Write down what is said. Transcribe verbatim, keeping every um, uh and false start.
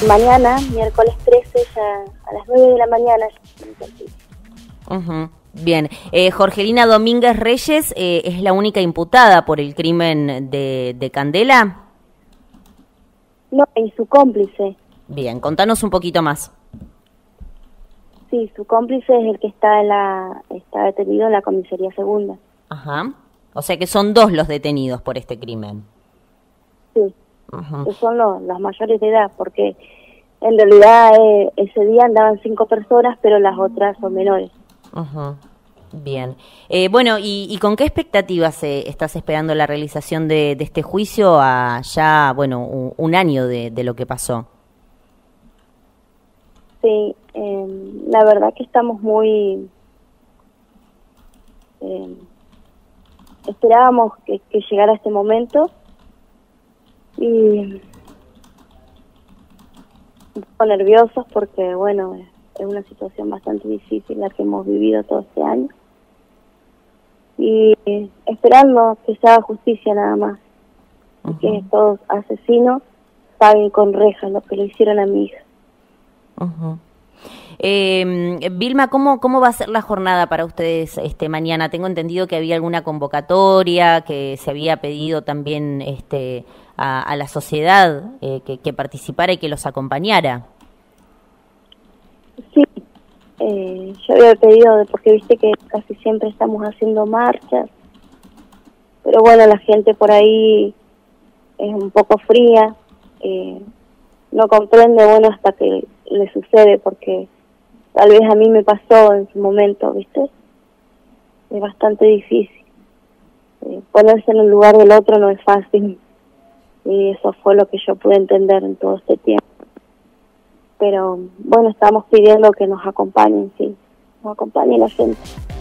mañana, miércoles trece, ya a las nueve de la mañana. Uh-huh. Bien, eh, Jorgelina Domínguez Reyes eh, es la única imputada por el crimen de, de Candela. No, y su cómplice. Bien, contanos un poquito más. Sí, su cómplice es el que está en la está detenido en la comisaría segunda. Ajá. O sea que son dos los detenidos por este crimen. Sí, uh-huh. que son los, los mayores de edad, porque en realidad eh, ese día andaban cinco personas, pero las otras son menores. Uh-huh. Bien. Eh, bueno, ¿y, y con qué expectativas eh, estás esperando la realización de, de este juicio a ya, bueno, un, un año de, de lo que pasó? Sí, eh, la verdad que estamos muy... Eh, esperábamos que, que llegara este momento y un poco nerviosos porque, bueno, es una situación bastante difícil la que hemos vivido todo este año y esperando que se haga justicia nada más. Uh-huh. Y que estos asesinos paguen con rejas lo que le hicieron a mi hija. Uh-huh. Eh, Vilma, ¿cómo, ¿cómo va a ser la jornada para ustedes este mañana? Tengo entendido que había alguna convocatoria, que se había pedido también este a, a la sociedad eh, que, que participara y que los acompañara. Sí, eh, yo había pedido, porque viste que casi siempre estamos haciendo marchas, pero bueno, la gente por ahí es un poco fría, eh, no comprende, bueno, hasta que le sucede, porque tal vez a mí me pasó en su momento, ¿viste? Es bastante difícil. Eh, ponerse en el lugar del otro no es fácil. Y eso fue lo que yo pude entender en todo este tiempo. Pero, bueno, estamos pidiendo que nos acompañen, sí. Nos acompañe la gente.